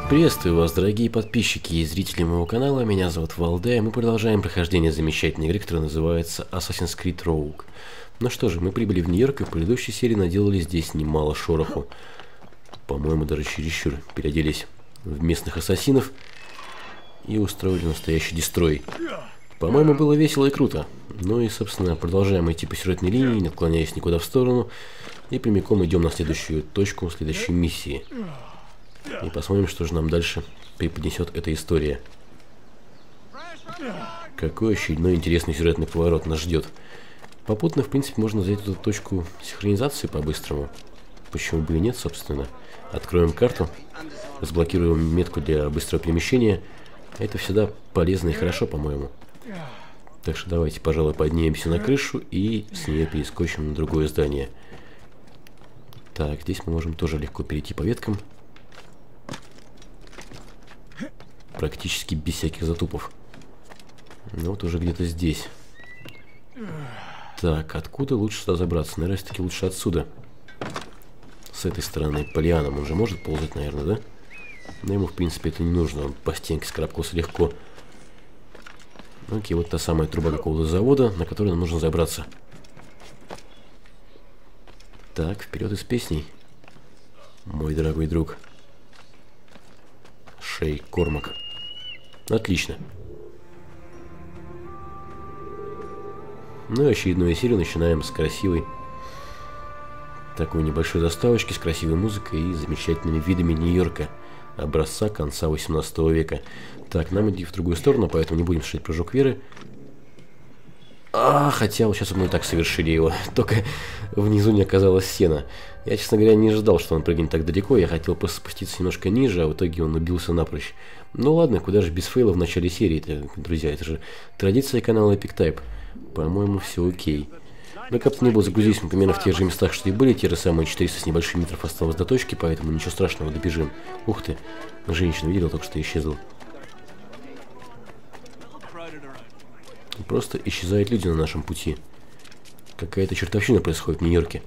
Приветствую вас, дорогие подписчики и зрители моего канала. Меня зовут Валде, и мы продолжаем прохождение замечательной игры, которая называется Assassin's Creed Rogue. Ну что же, мы прибыли в Нью-Йорк и в предыдущей серии наделали здесь немало шороху. По-моему, даже чересчур. Переоделись в местных ассасинов и устроили настоящий дестрой. По-моему, было весело и круто. Ну и, собственно, продолжаем идти по сюжетной линии, не отклоняясь никуда в сторону. И прямиком идем на следующую точку, следующей миссии. И посмотрим, что же нам дальше преподнесет эта история. Какой очередной интересный сюжетный поворот нас ждет. Попутно, в принципе, можно взять эту точку синхронизации по-быстрому. Почему бы и нет, собственно. Откроем карту, разблокируем метку для быстрого перемещения. Это всегда полезно и хорошо, по-моему. Так что давайте, пожалуй, поднимемся на крышу и с нее перескочим на другое здание. Так, здесь мы можем тоже легко перейти по веткам. Практически без всяких затупов. Ну вот уже где-то здесь. Так, откуда лучше сюда забраться? Наверное, все-таки лучше отсюда. С этой стороны по лианам он же может ползать, наверное, да? Но ему, в принципе, это не нужно. Он по стенке скарабкался легко. Окей, вот та самая труба какого-то завода, на которую нам нужно забраться. Так, вперед из песней. Мой дорогой друг. Шей Кормак. Отлично. Ну и очередную серию начинаем с красивой такой небольшой заставочки, с красивой музыкой и замечательными видами Нью-Йорка образца конца 18 века. Так, нам идти в другую сторону, поэтому не будем совершать прыжок веры. Хотя вот сейчас мы и так совершили его, только внизу не оказалось сена. Я, честно говоря, не ожидал, что он прыгнет так далеко. Я хотел просто спуститься немножко ниже, а в итоге он убился напрочь. Ну ладно, куда же без фейла в начале серии-то, друзья, это же традиция канала Epic Type. По-моему, все окей. Но как-то не было, загрузились мы примерно в тех же местах, что и были. Те же самые 400 с небольшим метров осталось до точки, поэтому ничего страшного, добежим. Ух ты, женщину видел, только что исчезла. Просто исчезают люди на нашем пути. Какая-то чертовщина происходит в Нью-Йорке.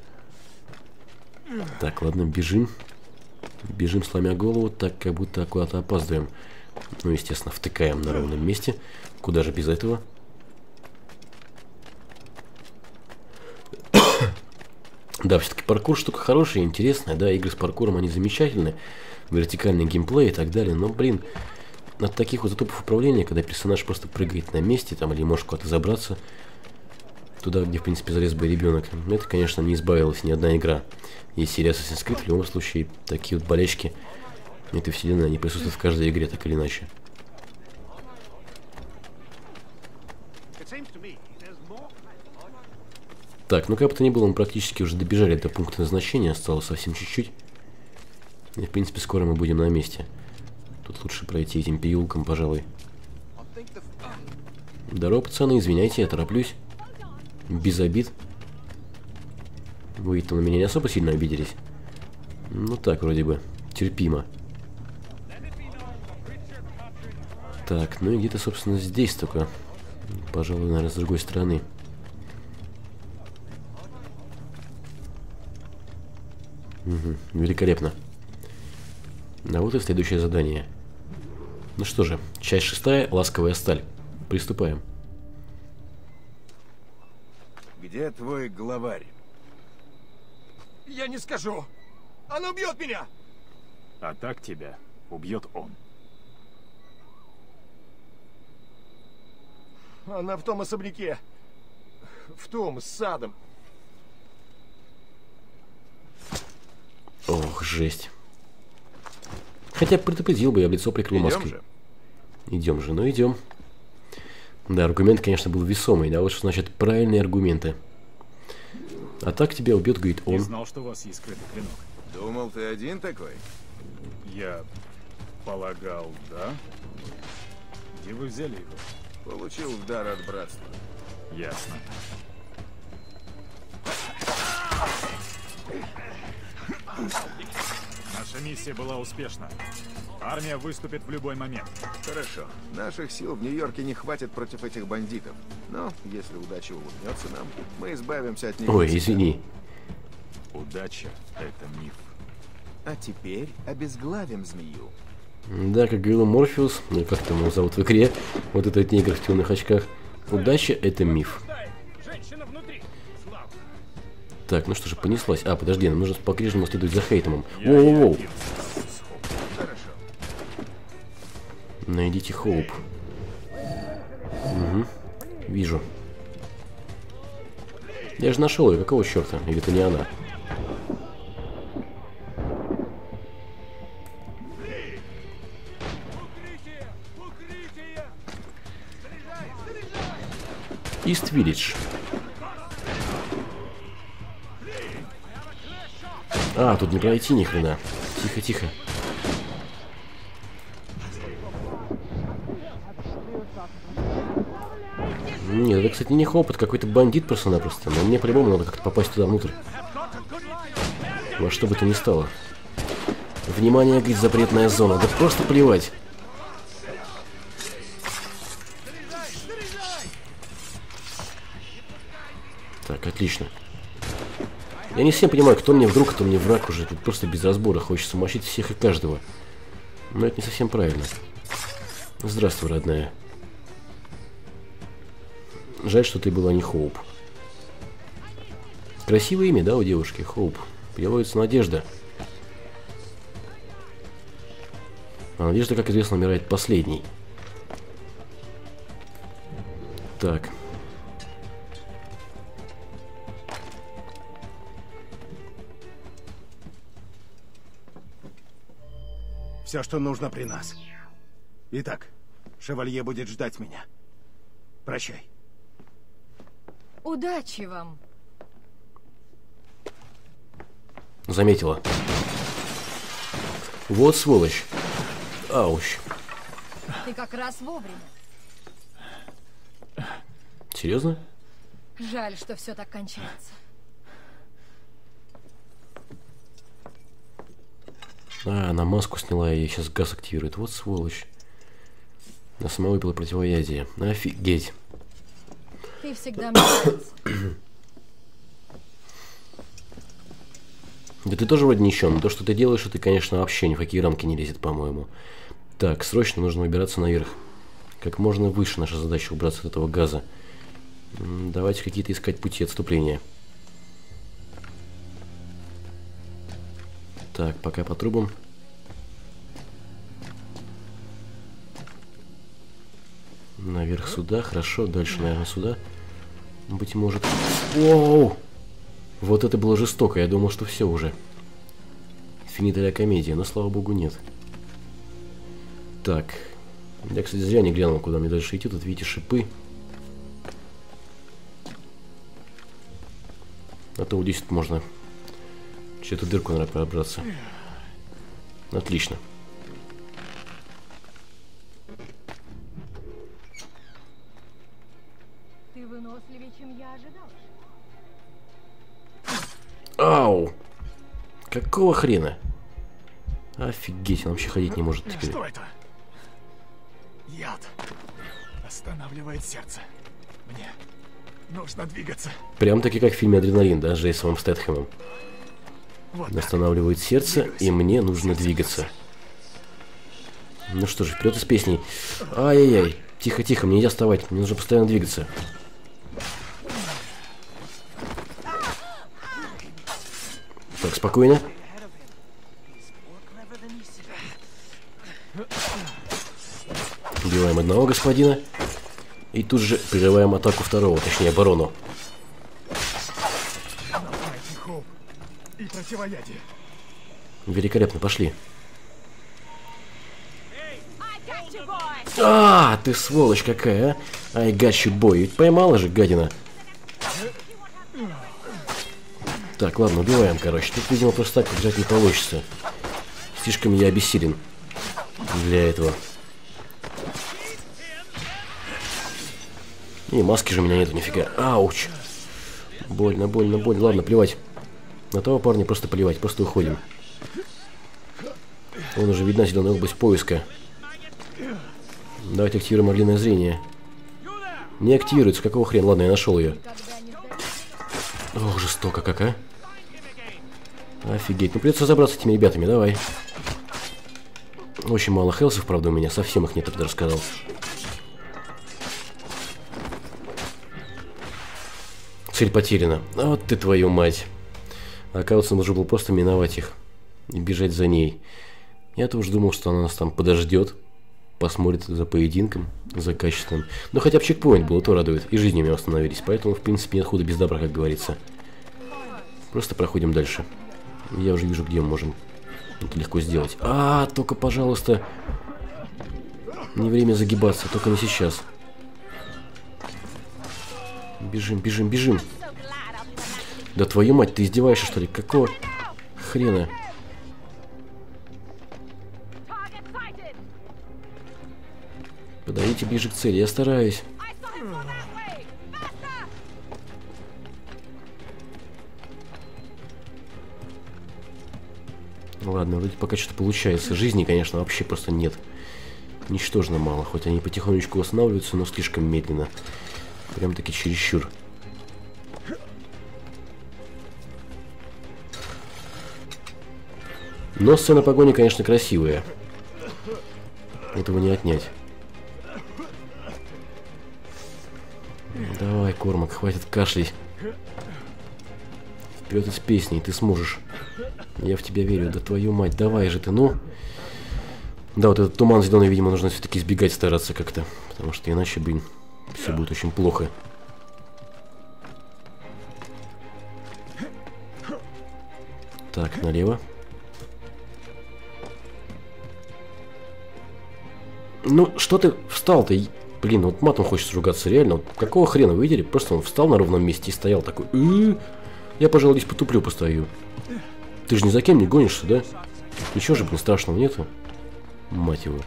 Так, ладно, бежим. Бежим, сломя голову, так как будто куда-то опаздываем. Ну, естественно, втыкаем на ровном месте. Куда же без этого? Да, все-таки паркур штука хорошая, интересная. Да, игры с паркуром, они замечательны. Вертикальный геймплей и так далее. Но, блин, от таких вот затупов управления, когда персонаж просто прыгает на месте, там, или может куда-то забраться, туда, где, в принципе, залез бы ребенок, это, конечно, не избавилась ни одна игра. Есть серия Assassin's Creed, в любом случае, такие вот болячки этой вселенной, они присутствуют в каждой игре, так или иначе. Так, ну как бы то ни было, мы практически уже добежали до пункта назначения, осталось совсем чуть-чуть. И, в принципе, скоро мы будем на месте. Тут лучше пройти этим переулком, пожалуй. Здорово, пацаны, извиняйте, я тороплюсь. Без обид. Вы-то на меня не особо сильно обиделись. Ну так, вроде бы, терпимо. Так, ну и где-то, собственно, здесь только. Пожалуй, наверное, с другой стороны. Угу, великолепно. А вот и следующее задание. Ну что же, часть 6, ласковая сталь. Приступаем. Где твой главарь? Я не скажу. Она убьет меня. А так тебя убьет он. Она в том особняке. В том, с садом. Ох, жесть. Хотя предупредил бы, я в лицо прикрыл маской. Идем же, ну идем. Да, аргумент, конечно, был весомый, да, вот что значит правильные аргументы. А так тебя убьет, говорит он. Не знал, что у вас есть скрытый клинок. Думал, ты один такой? Я полагал, да? Где вы взяли его? Получил в дар от братства. Ясно. Наша миссия была успешна. Армия выступит в любой момент. Хорошо. Наших сил в Нью-Йорке не хватит против этих бандитов. Но, если удача улыбнется нам, мы избавимся от них. Ой, извини. Удача — это миф. А теперь обезглавим змею. Да, как говорил Морфеус, ну как там его зовут в игре, вот этот негр в темных очках. Удача — это миф. Женщина внутри. Слава. Так, ну что же, понеслась. А, подожди, нам нужно по-прежнему следовать за Хейтемом. Воу-воу-воу. Найдите Хоуп. Угу. Вижу. Я же нашел ее, какого черта? Или это не она? Ист-Виллидж. А, тут не пройти ни хрена. Тихо, тихо. Нет, это, кстати, не Хоуп, это какой-то бандит просто-напросто. Но мне по-любому надо как-то попасть туда внутрь. Во что бы то ни стало. Внимание, говорит, запретная зона. Да просто плевать. Так, отлично. Я не совсем понимаю, кто мне вдруг, кто мне враг уже. Тут просто без разбора хочется мочить всех и каждого. Но это не совсем правильно. Здравствуй, родная. Жаль, что ты была не Хоуп. Красивое имя, да, у девушки? Хоуп. Переводится Надежда. А Надежда, как известно, умирает последней. Так. Все, что нужно при нас. Итак, шевалье будет ждать меня. Прощай. Удачи вам. Заметила. Вот сволочь. Ауч. Ты как раз вовремя. Серьезно? Жаль, что все так кончается. А, она маску сняла, и сейчас газ активирует. Вот сволочь. Она сама выпила противоядие. Офигеть. Ты всегда мне нравился. Да ты тоже вроде ничего, но то, что ты делаешь, это, конечно, вообще ни в какие рамки не лезет, по-моему. Так, срочно нужно выбираться наверх. Как можно выше наша задача убраться от этого газа. Давайте какие-то искать пути отступления. Так, пока по трубам. Наверх сюда, хорошо, дальше, наверное, сюда. Быть может... Оу! Вот это было жестоко, я думал, что все уже. Финита ля комедия, но, слава богу, нет. Так. Я, кстати, зря не глянул, куда мне дальше идти. Тут, видите, шипы. А то вот здесь можно через эту дырку, наверное, пробраться. Отлично. Ты выносливее, чем я ожидал. Ау! Какого хрена? Офигеть, он вообще ходить не может теперь. Что это? Яд. Останавливает сердце. Мне нужно двигаться. Прям-таки как в фильме «Адреналин», да, с Джейсоном Стэтхэмом. Вот Останавливает сердце, и мне нужно двигаться. Ну что же, вперед из песней. Ай-яй-яй, тихо-тихо, мне нельзя вставать, мне нужно постоянно двигаться. Так, спокойно. Убиваем одного господина. И тут же прерываем атаку второго, точнее оборону. Хоуп и противоядие. Великолепно, пошли. А, ты сволочь какая, а? Ай, гачи бой, ведь поймала же, гадина. Так, ладно, убиваем, короче. Тут, видимо, просто так побежать не получится. Слишком я обессилен для этого. И маски же у меня нету, нифига. Ауч. Больно, больно, больно. Ладно, плевать. На того парня просто плевать, просто уходим. Вон уже видна зеленая область поиска. Давайте активируем орлиное зрение. Не активируется, какого хрена? Ладно, я нашел ее. Ох, жестоко как, а? Офигеть, ну придется разобраться с этими ребятами, давай. Очень мало хелсов, правда, у меня. Совсем их нет, я бы даже сказал. Цель потеряна. А вот ты твою мать. Оказывается, нужно было просто миновать их. И бежать за ней. Я-то уж думал, что она нас там подождет. Посмотрит за поединком, за качественным. Но хотя бы чекпоинт был, то радует. И жизни у меня остановились. Поэтому, в принципе, нет худа без добра, как говорится. Просто проходим дальше. Я уже вижу, где мы можем это легко сделать. Только, пожалуйста, не время загибаться. Только не сейчас. Бежим, бежим, бежим. Да твою мать, ты издеваешься, что ли? Какого хрена? Подойдите ближе к цели, я стараюсь. Ладно, вроде пока что-то получается. Жизни, конечно, вообще просто нет. Ничтожно мало. Хоть они потихонечку восстанавливаются, но слишком медленно. Прям-таки чересчур. Но сцена погони, конечно, красивая. Этого не отнять. Давай, Кормак, хватит кашлять. Вперед из песни, ты сможешь. Я в тебя верю, да твою мать, давай же ты, ну. Да, вот этот туман зеленый, видимо, нужно все-таки избегать, стараться как-то. Потому что иначе, блин, все будет очень плохо. Так, налево. Ну, что ты встал-то? Блин, вот матом хочется ругаться, реально. Вот какого хрена, вы видели? Просто он встал на ровном месте и стоял такой. Я, пожалуй, здесь потуплю, постою. Ты же ни за кем не гонишься, да? Ничего же, блин, страшного нету. Мать его.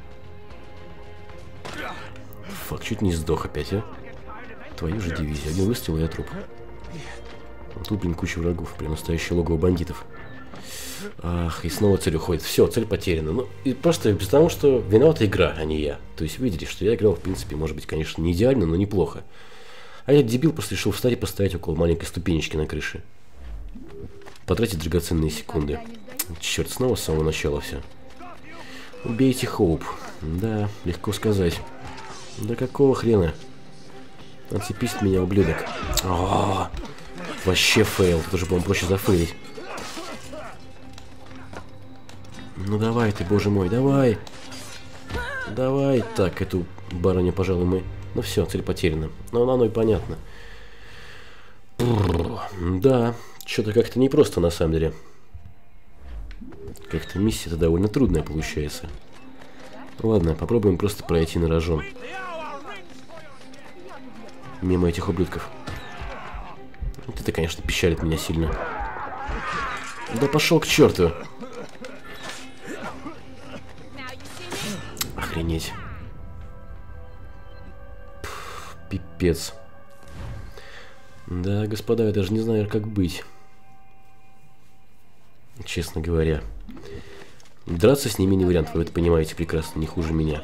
Фак, чуть не сдох опять, а? Твою же дивизию. Один выстрел, и я труп. Тут, блин, куча врагов. Прям настоящее логово бандитов. Ах, и снова цель уходит. Все, цель потеряна. Ну, и просто без того, что виновата игра, а не я. То есть, видели, что я играл, в принципе, может быть, конечно, не идеально, но неплохо. А я, дебил, просто решил встать и постоять около маленькой ступенечки на крыше. Потратить драгоценные секунды. Черт, снова с самого начала все. Убейте Хоуп. Да, легко сказать. Да какого хрена? Отцепись от меня, ублюдок. Вообще фейл. Тут уже, по-моему, проще зафейлить. Ну давай ты, боже мой, давай. Давай. Так, эту барыню, пожалуй, мы... Ну все, цель потеряна. Но оно и понятно. Да, что-то как-то непросто на самом деле. Как-то миссия-то довольно трудная получается. Ладно, попробуем просто пройти на рожон. Мимо этих ублюдков. Вот это, конечно, печалит меня сильно. Да пошел к черту. Охренеть. Пипец. Да, господа, я даже не знаю, как быть. Честно говоря. Драться с ними не вариант, вы это понимаете прекрасно, не хуже меня.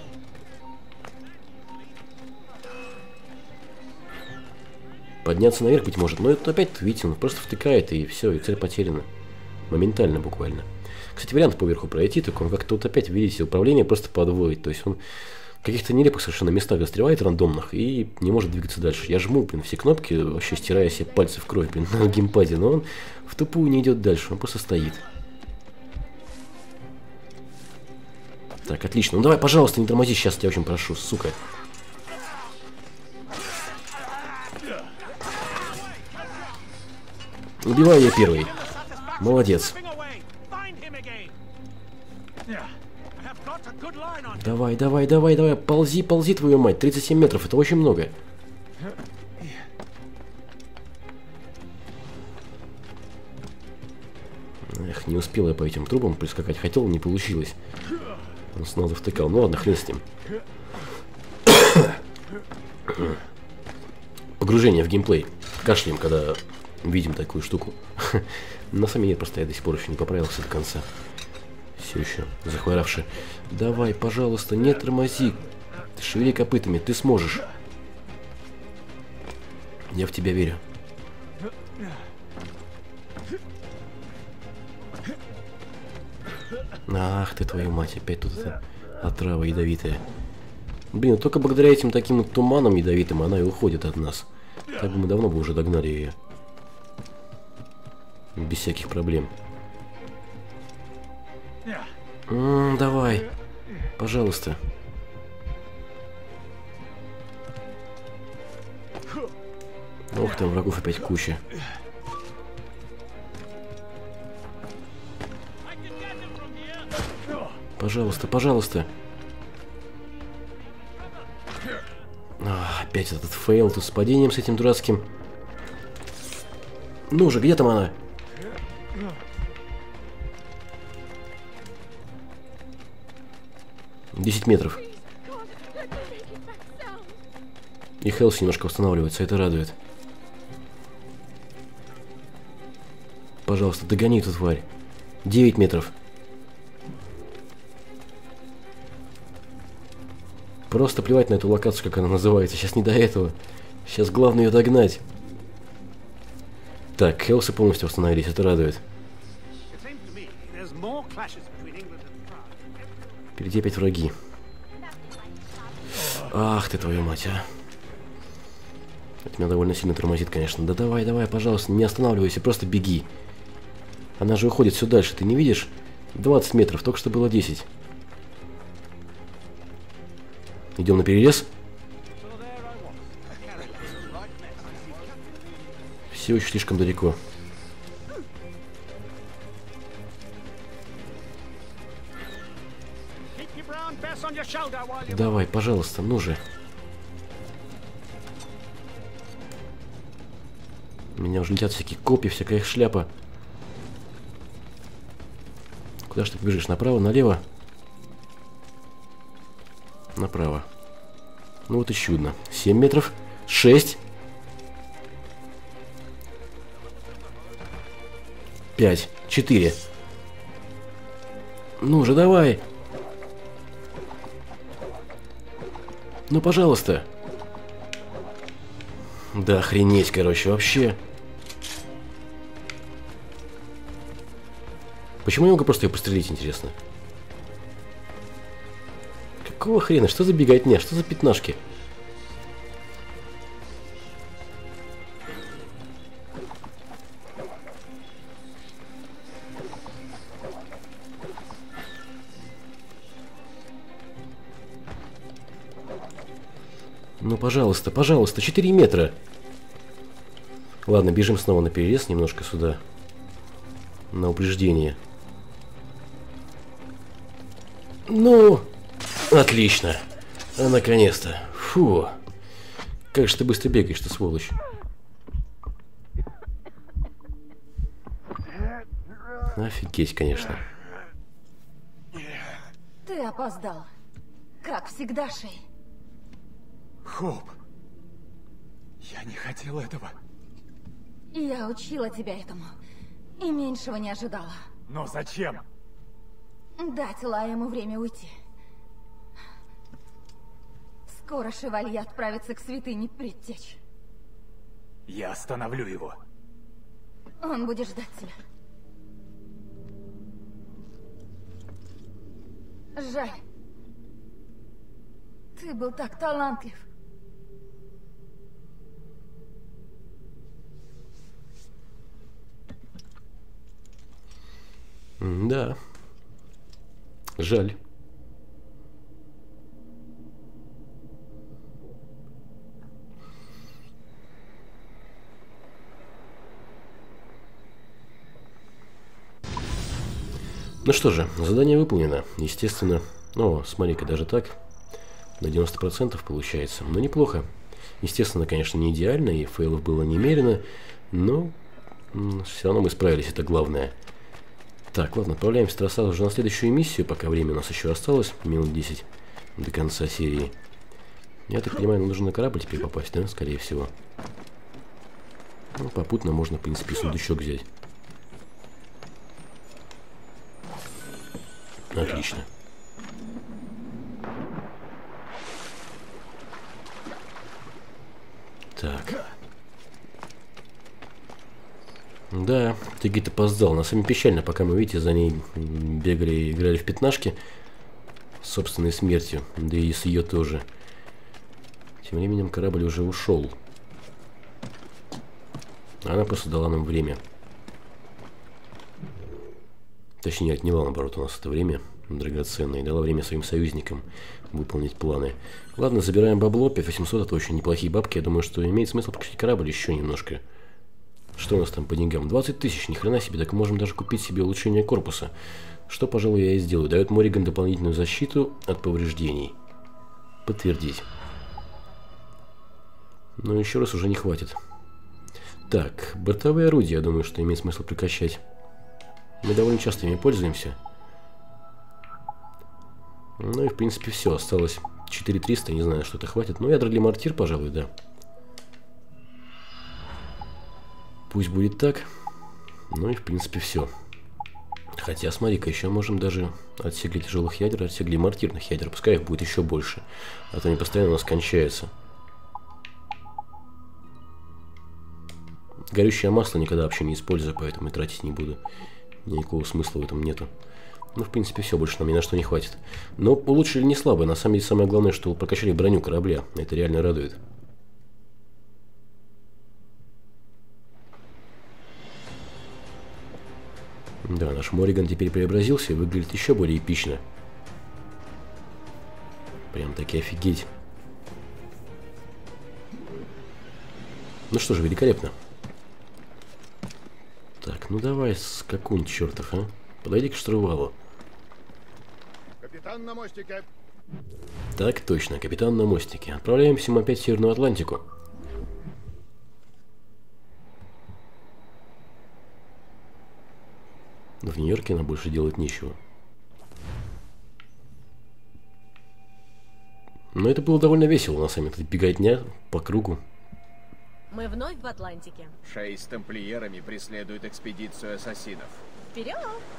Подняться наверх, быть может, но это опять, видите, он просто втыкает, и все, и цель потеряна. Моментально буквально. Кстати, вариант поверху пройти, только он как-то вот опять, видите, управление просто подводит. То есть он в каких-то нелепых совершенно местах застревает рандомных и не может двигаться дальше. Я жму, блин, все кнопки, вообще стирая себе пальцы в кровь, блин, на геймпаде, но он в тупую не идет дальше, он просто стоит. Так, отлично. Ну давай, пожалуйста, не тормози, сейчас тебя очень прошу, сука. Убиваю я первый. Молодец. Давай, давай, давай, давай. Ползи, ползи, твою мать. 37 метров, это очень много. Эх, не успел я по этим трубам прискакать. Хотел, не получилось. Он снова завтыкал. Ну ладно, хрен с ним. Погружение в геймплей. Кашляем, когда видим такую штуку. На самом деле, просто я до сих пор еще не поправился до конца. Все еще захворавший. Давай, пожалуйста, не тормози. Шевели копытами, ты сможешь. Я в тебя верю. Ах ты, твою мать, опять тут эта отрава ядовитая. Блин, только благодаря этим таким вот туманам ядовитым она и уходит от нас. Так бы мы давно бы уже догнали ее. Без всяких проблем. Давай. Пожалуйста. Ох, там врагов опять куча. Пожалуйста, пожалуйста. Опять этот фейл тут с падением с этим дурацким. Ну же, где там она? Десять метров. И Хелси немножко восстанавливается, это радует. Пожалуйста, догони эту тварь. 9 метров. Просто плевать на эту локацию, как она называется. Сейчас не до этого. Сейчас главное ее догнать. Так, Хелсы полностью восстановились, это радует. Впереди опять враги. Ах ты, твою мать, а. Это меня довольно сильно тормозит, конечно. Да давай, давай, пожалуйста, не останавливайся, просто беги. Она же уходит все дальше, ты не видишь? 20 метров, только что было 10. Идем на перерез. Все еще слишком далеко. Давай, пожалуйста, ну же. У меня уже летят всякие копья, всякая их шляпа. Куда ж ты побежишь? Направо, налево? Направо. Ну вот и чудно. 7 метров. 6. 5. 4. Ну же, давай. Ну, пожалуйста. Да охренеть, короче, вообще. Почему я могу просто ее пострелить, интересно? Какого хрена? Что за беготня? Что за пятнашки? Ну, пожалуйста, пожалуйста, 4 метра. Ладно, бежим снова на перерез, немножко сюда. На упреждение. Ну, отлично. А наконец-то. Фу. Как же ты быстро бегаешь, ты сволочь. Офигеть, конечно. Ты опоздал. Как всегда, Шей. Хоуп, я не хотел этого. Я учила тебя этому. И меньшего не ожидала. Но зачем? Дать Лаему время уйти. Скоро шевалье отправится к святыне Предтеч. Я остановлю его. Он будет ждать тебя. Жаль. Ты был так талантлив. Да. Жаль. Ну что же, задание выполнено, естественно. О, смотри-ка, даже так. На 90% получается. Но неплохо. Естественно, конечно, не идеально, и фейлов было немерено, но все равно мы справились, это главное. Так, ладно, отправляемся сразу уже на следующую миссию, пока время у нас еще осталось, минут 10 до конца серии. Я так понимаю, нам нужно на корабль теперь попасть, да, скорее всего. Ну, попутно можно, в принципе, сундучок взять. Отлично. Так. Да, ты где-то опоздал. На самом печально, пока мы, видите, за ней бегали и играли в пятнашки. С собственной смертью. Да и с ее тоже. Тем временем корабль уже ушел. Она просто дала нам время. Точнее, отняла, наоборот, у нас это время драгоценное. И дала время своим союзникам выполнить планы. Ладно, забираем бабло. 5800 это очень неплохие бабки. Я думаю, что имеет смысл прокачать корабль еще немножко. Что у нас там по деньгам? 20 тысяч, ни хрена себе. Так можем даже купить себе улучшение корпуса. Что, пожалуй, я и сделаю. Дает Морриган дополнительную защиту от повреждений. Подтвердить. Но еще раз уже не хватит. Так, бортовые орудия, я думаю, что имеет смысл прокачать. Мы довольно часто ими пользуемся. Ну и в принципе все. Осталось 4300, не знаю, что это хватит. Но ядра для мортир, пожалуй, да. Пусть будет так. Ну и в принципе все. Хотя, смотри-ка, еще можем даже отсек для тяжелых ядер, отсек для мортирных ядер. Пускай их будет еще больше. А то они постоянно у нас кончаются. Горючее масло никогда вообще не использую, поэтому и тратить не буду. Никакого смысла в этом нету. Ну, в принципе, все, больше нам ни на что не хватит. Но улучшили не слабо. На самом деле, самое главное, что прокачали броню корабля. Это реально радует. Да, наш Морриган теперь преобразился и выглядит еще более эпично. Прям таки офигеть. Ну что же, великолепно. Так, ну давай, скакун чертов, а. Подойди к штурвалу. Капитан на мостике. Так точно, капитан на мостике. Отправляемся мы опять в Северную Атлантику. В Нью-Йорке нам больше делать нечего. Но это было довольно весело, на самом деле, беготня по кругу. Мы вновь в Атлантике. Шей с тамплиерами преследуют экспедицию ассасинов. Вперед!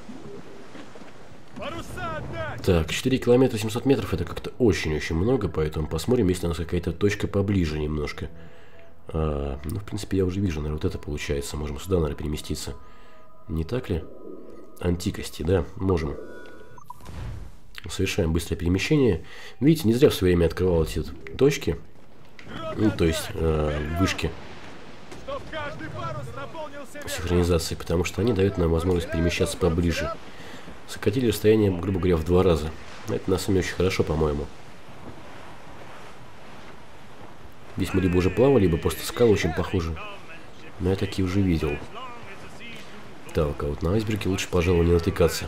Паруса отдать! Так, 4 километра 700 метров это как-то очень-очень много, поэтому посмотрим, если у нас какая-то точка поближе немножко. Ну, в принципе, я уже вижу, наверное, вот это получается. Можем сюда, наверное, переместиться. Не так ли? Антикости, да, можем. Совершаем быстрое перемещение. Видите, не зря в свое время открывал эти точки. Ну, то есть, вышки синхронизации, потому что они дают нам возможность перемещаться поближе. Сократили расстояние, грубо говоря, в 2 раза. Это на самом деле очень хорошо, по-моему. Здесь мы либо уже плавали, либо просто скалы очень похожи. Но я такие уже видел. Так, а вот на айсберге лучше, пожалуй, не натыкаться.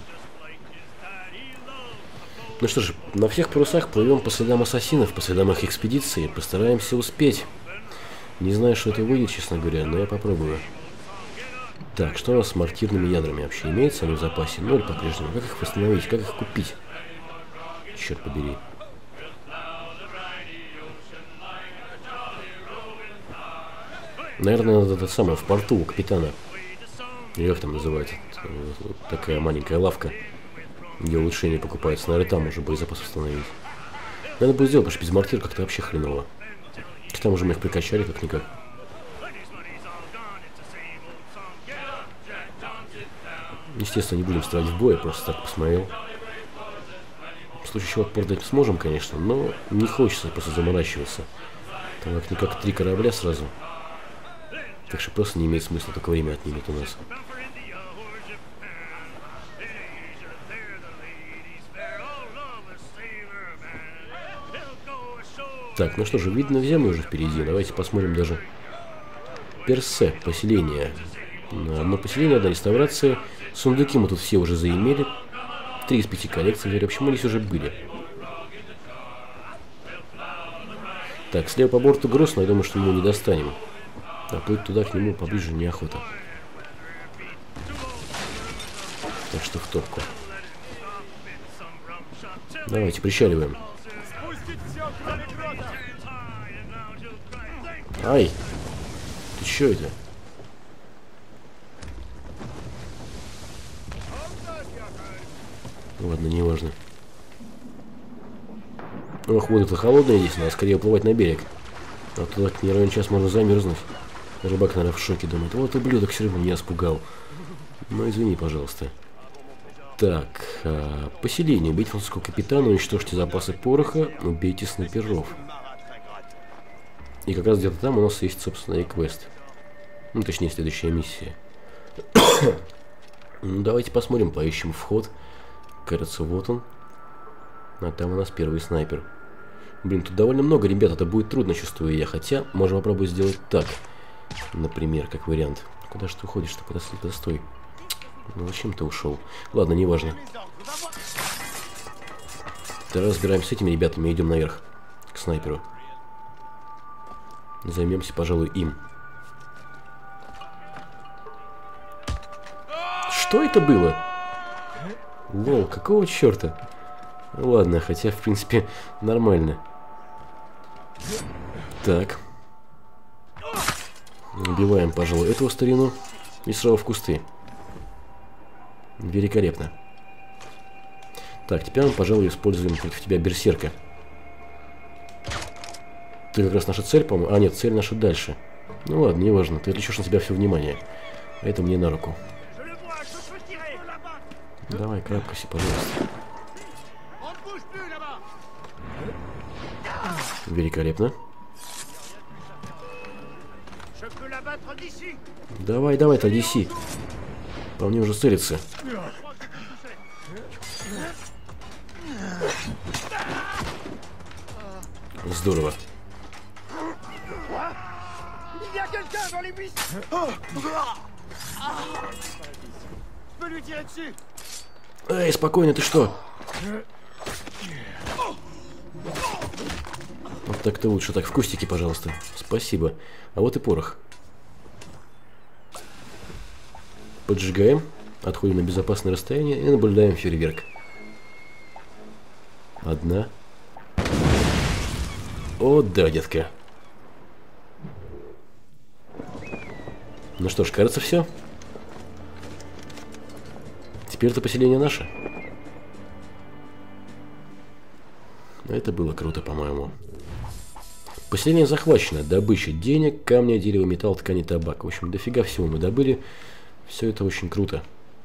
Ну что ж, на всех парусах плывем по следам ассасинов, по следам их экспедиции. Постараемся успеть. Не знаю, что это выйдет, честно говоря, но я попробую. Так, что у нас с мортирными ядрами вообще? Имеется ли в запасе? 0 по-прежнему. Как их восстановить? Как их купить? Черт побери. Наверное, надо это самое в порту у капитана. Или как там называется? Вот такая маленькая лавка, где улучшения покупаются. Наверное, там уже боезапас установить. Надо было сделать, потому что без мортир как-то вообще хреново. К тому же мы их прикачали как-никак. Естественно, не будем ставить в бой, я просто так посмотрел. В случае чего отпор дать сможем, конечно, но не хочется просто заморачиваться. Там как-никак 3 корабля сразу. Так что просто не имеет смысла, только время отнимет у нас. Так, ну что же, видно, землю уже впереди. Давайте посмотрим даже Персе, поселение. Одно поселение, одна реставрация. Сундуки мы тут все уже заимели. 3 из 5 коллекций. Почему мы здесь уже были? Так, слева по борту груз, но я думаю, что мы его не достанем. А плыть туда к нему поближе неохота. Так что в топку. Давайте, причаливаем. Ай! Ты чё это? Ладно, не важно. Ох, воды-то холодные здесь, надо скорее уплывать на берег. А то так не ровен час можно замерзнуть. Рыбак, наверное, в шоке думает. Вот ублюдок все равно меня испугал. Ну, извини, пожалуйста. Так, поселение. Убейте французского капитана, уничтожьте запасы пороха, убейте снайперов. И как раз где-то там у нас есть, собственно, и квест. Ну, точнее, следующая миссия. Ну, давайте посмотрим, поищем вход. Кажется, вот он. А там у нас первый снайпер. Блин, тут довольно много, ребят, это будет трудно, чувствую я. Хотя, можно попробовать сделать так. Например, как вариант. Куда же ты уходишь-то? Подостой. Ну, зачем ты ушел? Ладно, неважно. Тогда разбираемся с этими ребятами и идем наверх. К снайперу. Займемся, пожалуй, им. Что это было? Лол, какого черта? Ладно, хотя, в принципе, нормально. Так. Убиваем, пожалуй, эту старину. И сразу в кусты. Великолепно. Так, теперь мы, пожалуй, используем против тебя берсерка. Ты как раз наша цель, по-моему. А, нет, цель наша дальше. Ну ладно, неважно. Ты отвлечешь на себя все внимание. А это мне на руку. Давай, крапкайся, пожалуйста. Великолепно. Давай, давай, Тадиси. По мне уже целится. Здорово. Эй, спокойно, ты что? Вот так-то лучше. Так, в кустике, пожалуйста. Спасибо. А вот и порох. Поджигаем. Отходим на безопасное расстояние и наблюдаем фейерверк. Одна. О, да, детка. Ну что ж, кажется, все. Теперь это поселение наше. Это было круто, по-моему. Поселение захвачено. Добыча денег, камня, дерева, металл, ткани, табак. В общем, дофига всего мы добыли. Все это очень круто.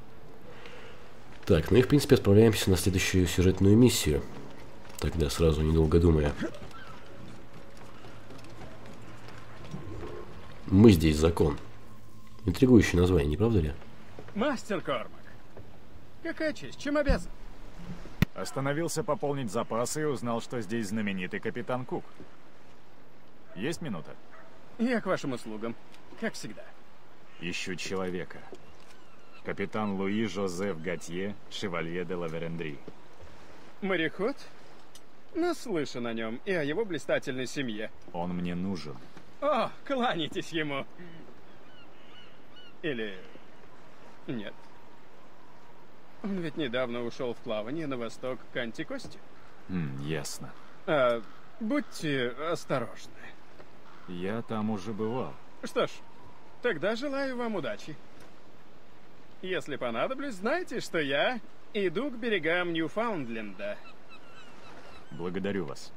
Так, ну и в принципе отправляемся на следующую сюжетную миссию. Тогда сразу, недолго думая. Мы здесь закон. Интригующее название, не правда ли? Мастер Кормак. Какая честь, чем обязан? Остановился пополнить запасы и узнал, что здесь знаменитый капитан Кук. Есть минута? Я к вашим услугам, как всегда. Ищу человека. Капитан Луи Жозеф Готье, шевалье де ла Верендри. Мореход? Наслышан о нем и о его блистательной семье. Он мне нужен. О, кланяйтесь ему. Или... нет. Он ведь недавно ушел в плавание на восток к Антикосте. Ясно. Будьте осторожны. Я там уже бывал. Что ж, тогда желаю вам удачи. Если понадоблюсь, знайте, что я иду к берегам Ньюфаундленда. Благодарю вас.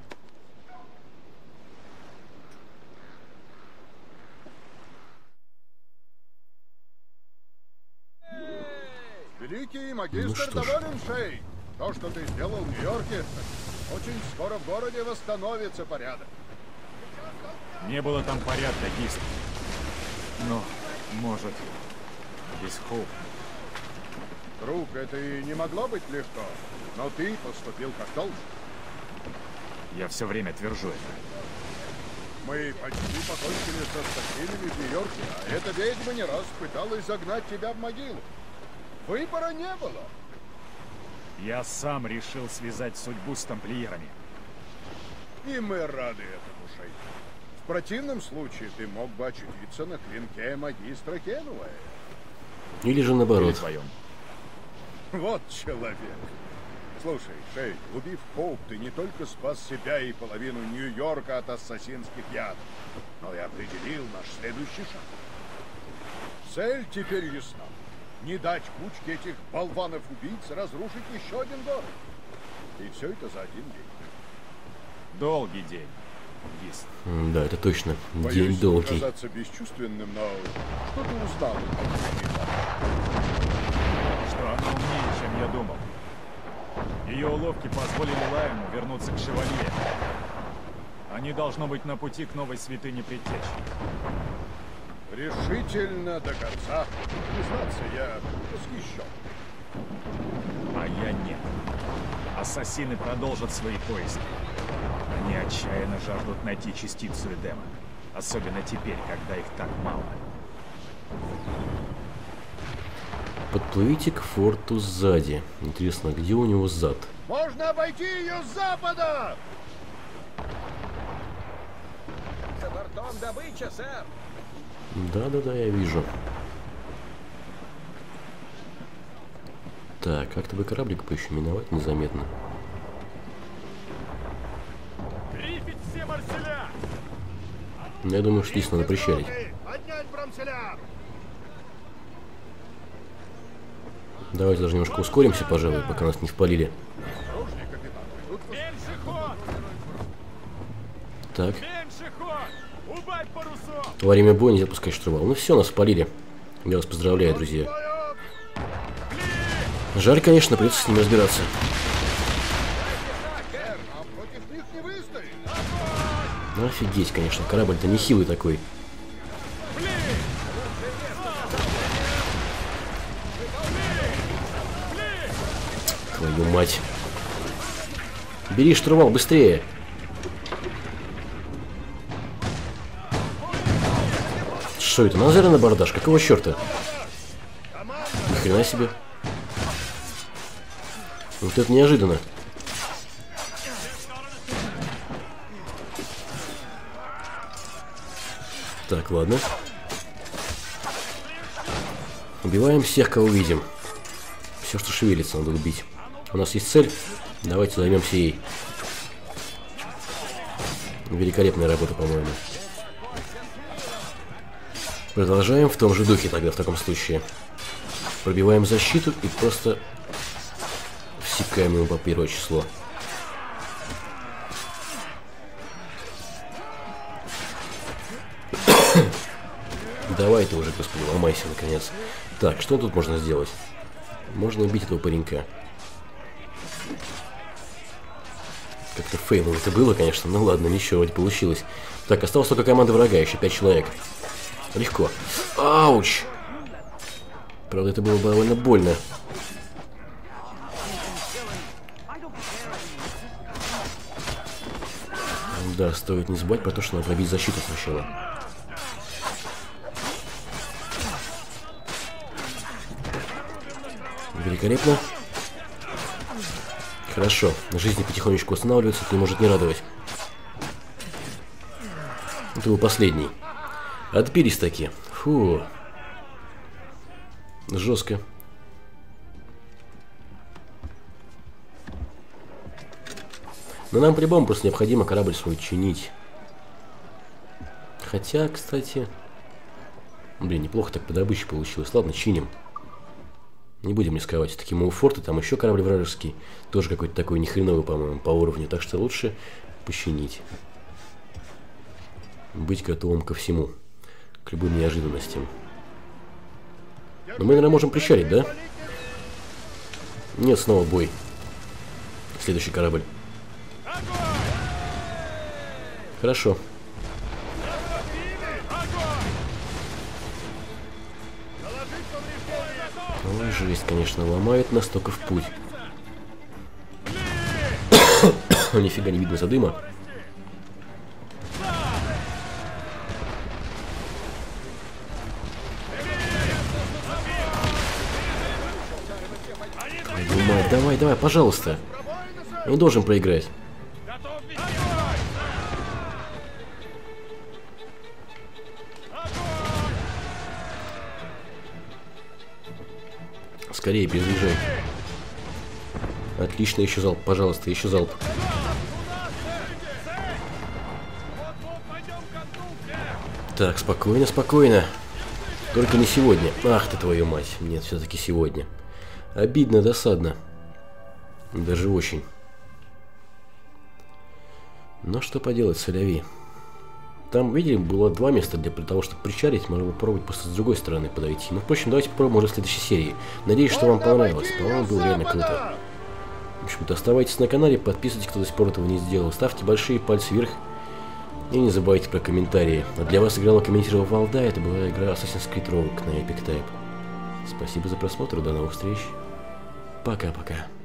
Великий магистр доволен, Шей. То, что ты сделал в Нью-Йорке, очень скоро в городе восстановится порядок. Не было там порядка, Гист. Но, может, без Хоуп. Друг, это и не могло быть легко, но ты поступил как должен. Я все время твержу это. Мы почти покончили со статьями в Нью-Йорке, а эта ведьма не раз пыталась загнать тебя в могилу. Выбора не было. Я сам решил связать судьбу с тамплиерами. И мы рады этому, Шей. В противном случае ты мог бы очутиться на клинке магистра Кенуэя. Или же наоборот. Вот человек. Слушай, Шей, убив Хоуп, ты не только спас себя и половину Нью-Йорка от ассасинских ядов, но и определил наш следующий шаг. Цель теперь ясна. Не дать кучке этих болванов-убийц разрушить еще один город. И все это за один день. Долгий день. Есть. Да, это точно. Боюсь День долгий. казаться бесчувственным, но что ты узнал? Что она умнее, чем я думал. Ее уловки позволили Лайону вернуться к Шевалье. Они должно быть на пути к новой святыне Предтечи. Решительно до конца. Признаться, я восхищен. А я нет. Ассасины продолжат свои поиски. Они отчаянно жаждут найти частицу Эдема. Особенно теперь, когда их так мало. Подплывите к форту сзади. Интересно, где у него зад? Можно обойти ее с запада! За бортом добыча, сэр! Да-да-да, я вижу. Так, как-то бы кораблик бы еще миновать незаметно. Грифить все марселя! Но я думаю, что здесь надо причалить. Поднять брамселя! Давайте даже немножко ускоримся, пожалуй, пока нас не спалили. Осторожнее, капитан. Тут Меньше ход! Так, Меньше ход! Убавь парусов! во время боя нельзя пускать штурвал. Ну все, нас спалили. Я вас поздравляю, друзья. Жаль, конечно, придется с ними разбираться. а против них не выстоит. Ну, офигеть, конечно, корабль-то нехилый такой. Твою мать. Бери штурвал, быстрее. Что это, Назар на бордаж? Какого черта? Ни хрена себе. Вот это неожиданно. Так, ладно. Убиваем всех, кого видим. Все, что шевелится, надо убить. У нас есть цель. Давайте займемся ей. Великолепная работа, по-моему. Продолжаем в том же духе тогда, в таком случае. Пробиваем защиту и просто всекаем ему по первое число. Давай ты уже, господи, ломайся, наконец. Так, что тут можно сделать? Можно убить этого паренька. Как-то фейлово это было, конечно. Ну ладно, ничего, вроде получилось. Так, осталась только команда врага, еще 5 человек. Легко. Ауч! Правда, это было довольно больно. Да, стоит не забывать про то, что надо пробить защиту сначала. Великолепно. Хорошо. Жизнь потихонечку останавливается, это не может не радовать. Это был последний. Отбились таки. Фу. Жестко. Но нам по-любому просто необходимо корабль свой чинить. Хотя, кстати... Блин, неплохо так по добыче получилось. Ладно, чиним. Не будем рисковать. Все-таки мы у форта, там еще корабль вражеский. Тоже какой-то такой нехреновый, по-моему, по уровню. Так что лучше починить. Быть готовым ко всему. К любым неожиданностям. Но мы, наверное, можем причалить, да? Нет, снова бой. Следующий корабль. Хорошо. Ой, жесть, конечно, ломает нас только в путь. Нифига не видно за дыма. Давай, давай, пожалуйста. Я не должен проиграть. Скорее, переезжай. Отлично, еще залп, пожалуйста, еще залп. Так, спокойно, спокойно. Только не сегодня. Ах ты, твою мать. Нет, все-таки сегодня. Обидно, досадно. Даже очень. Но что поделать, соляви. Там, видели, было два места для того, чтобы причалить. Можно попробовать просто с другой стороны подойти. Ну, впрочем, давайте попробуем уже в следующей серии. Надеюсь, что вам понравилось. По-моему, было реально круто. В общем-то, оставайтесь на канале, подписывайтесь, кто до сих пор этого не сделал. Ставьте большие пальцы вверх. И не забывайте про комментарии. А для вас играл и комментировал Валдай. Это была игра Assassin's Creed Rogue на Epic Type. Спасибо за просмотр, до новых встреч. Пока-пока.